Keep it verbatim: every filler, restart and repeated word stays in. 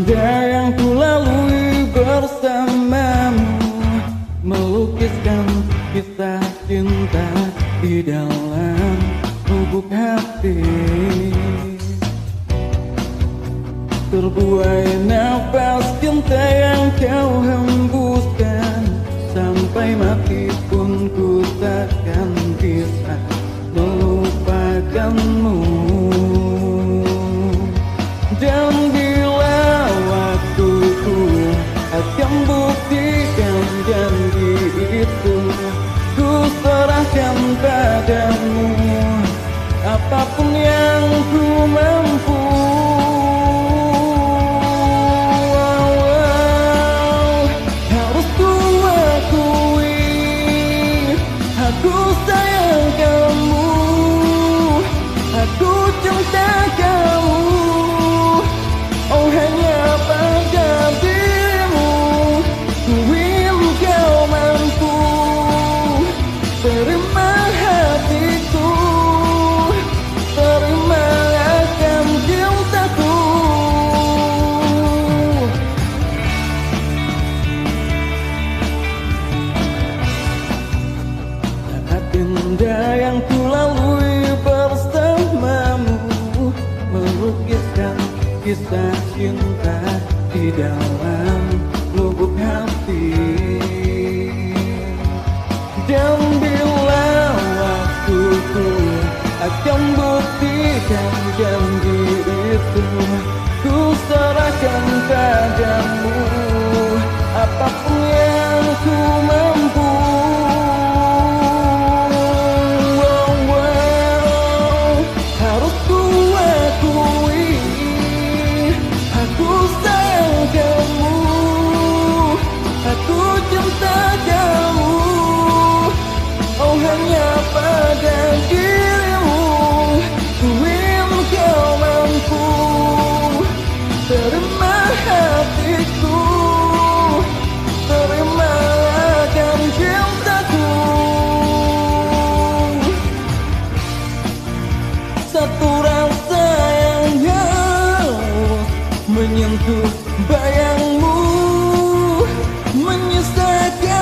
indah yang ku lalui bersamamu, melukiskan kisah cinta di dalam lubuk hati. Terbuai nafas cinta yang kau hembuskan, sampai mati pun ku takkan bisa melupakanmu. Dan bila waktuku akan buktikan janji itu, ku serahkan padamu apapun yang ku mampu. Harus ku akui, aku sayang kamu, aku cinta kamu. Oh, hanya pada dirimu ku ingin kau mampu terima hatiku, terima akan cintaku. Saat indah yang ku lalui bersamamu, melukiskan kisah cinta di dalam lubuk hati. Dan bila waktuku akan buktikan janji itu, ku serahkan padamu apapun yang ku mampu. Oh, oh, harus ku akui, aku sayang kamu, aku cinta kamu. Oh, hanya pada dirimu ku ingin kau mampu terima hatiku, terima akan cintaku. Satu rasa yang halus menyentuh bayangmu, menyisakan